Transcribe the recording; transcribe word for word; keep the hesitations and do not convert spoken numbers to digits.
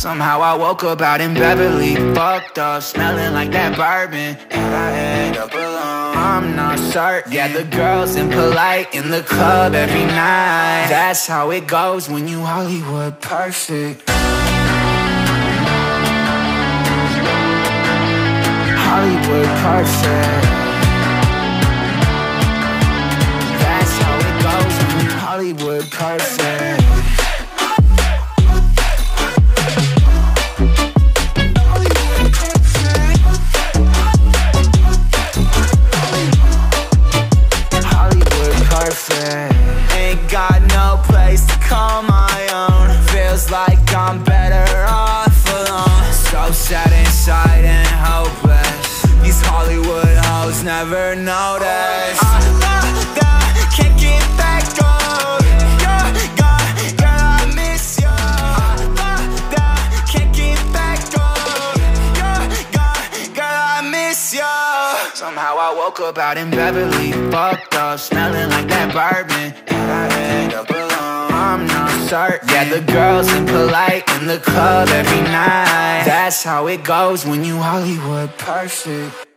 Somehow I woke up out in Beverly, fucked up, smelling like that bourbon, and I end up alone. I'm not certain. Yeah, the girls impolite in the club every night. That's how it goes when you Hollywood perfect. Hollywood perfect. That's how it goes when you Hollywood perfect. Ain't got no place to call my own. Feels like I'm better off alone. So sad inside and hopeless. These Hollywood hoes never notice. I love that, can't get back on. You're gone, girl, I miss you. I love that, can't get back on. You're gone, girl, I miss you. Somehow I woke up out in Beverly, fucked up, smelling like that bourbon, and I end up alone. I'm not certain. Yeah, the girls impolite in the club every night. That's how it goes when you Hollywood perfect.